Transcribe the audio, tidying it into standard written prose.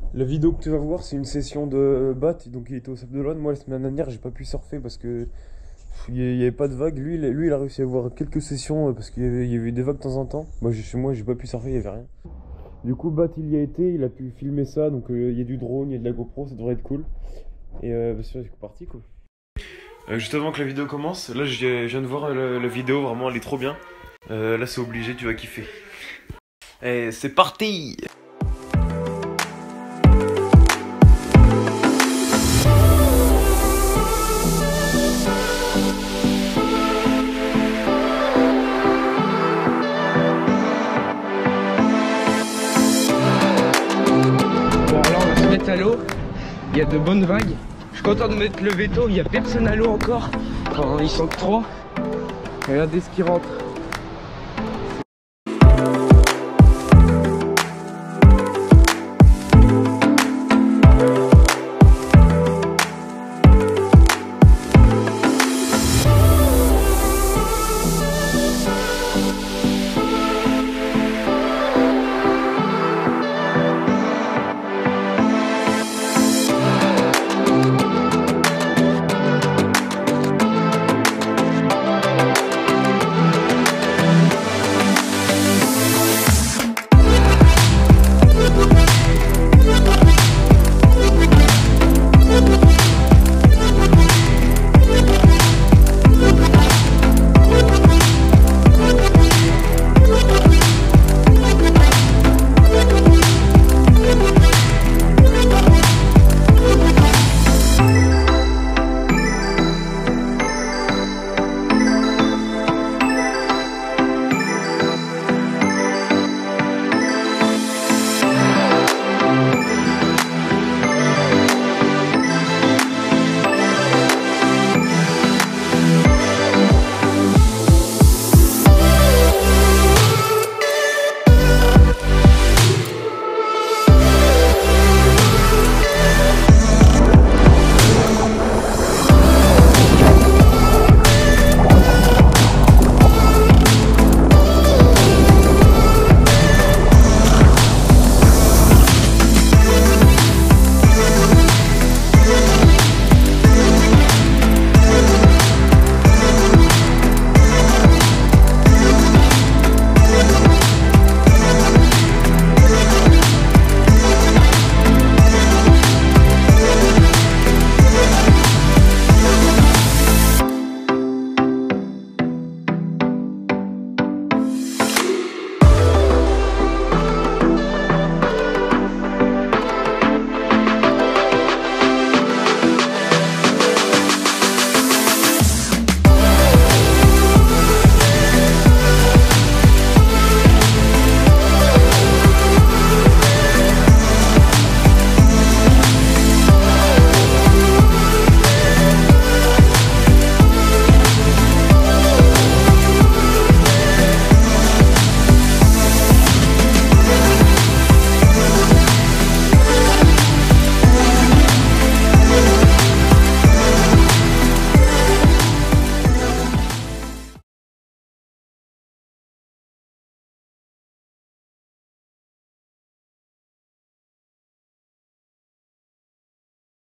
La vidéo que tu vas voir, c'est une session de bat, donc il était au Sable d'Olonne. Moi, la semaine dernière, j'ai pas pu surfer parce que il y avait pas de vagues. Lui, il a réussi à voir quelques sessions parce qu'il y avait des vagues de temps en temps. Chez moi, j'ai pas pu surfer, il y avait rien. Du coup, Bat, il y a été, il a pu filmer ça, donc il y a du drone, il y a de la GoPro, ça devrait être cool. Et c'est parti quoi. Juste avant que la vidéo commence, là, je viens de voir la vidéo, vraiment, elle est trop bien. Là, c'est obligé, tu vas kiffer. Et c'est parti! Bon, là on va se mettre à l'eau, il y a de bonnes vagues. Je suis content de mettre le veto, il n'y a personne à l'eau encore. Enfin, ils sont que 3. Regardez ce qui rentre.